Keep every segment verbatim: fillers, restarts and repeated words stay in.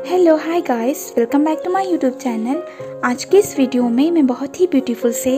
Hello hi guys, welcome back to my YouTube channel. आज के इस वीडियो में मैं बहुत ही ब्यूटीफुल से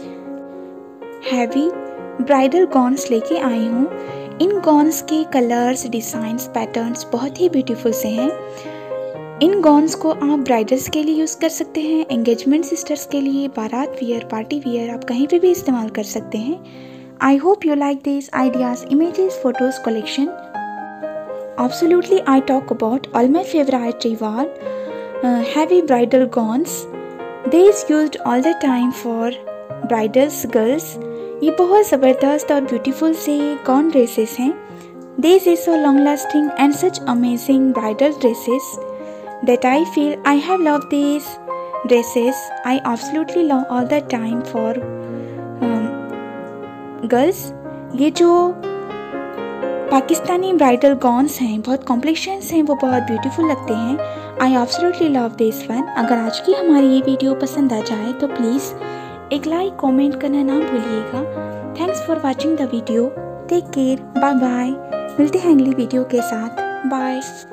हैवी ब्राइडल गॉन्स लेके आई हूँ। इन गॉन्स के कलर्स, डिज़ाइंस, पैटर्न्स बहुत ही ब्यूटीफुल से हैं। इन गॉन्स को आप ब्राइडल्स के लिए यूज़ कर सकते हैं, एंगेजमेंट सिस्टर्स के लिए, बारात वियर, पार्टी वियर, आप कहीं पे भी इस्तेमाल कर सकते हैं। I hope you like these ideas, images, photos collection. Absolutely, I talk about all my favorite rival uh, heavy bridal gowns. These used all the time for bridals girls. ये बहुत ज़बरदस्त और ब्यूटीफुल से गॉन ड्रेसेस हैं. These is so long lasting and such amazing bridal dresses that I feel I have loved these dresses. I absolutely love all the time for um, girls. ये जो Pakistani bridal gones हैं, बहुत कॉम्प्लेक्शंस हैं, वो बहुत beautiful लगते हैं. I absolutely love this one. अगर आज की हमारी ये वीडियो पसंद आ जाए तो प्लीज़ एक लाइक कमेंट करना ना भूलिएगा. Thanks for watching the video. Take care, bye bye. मिलते हैं अगली वीडियो के साथ. बाय.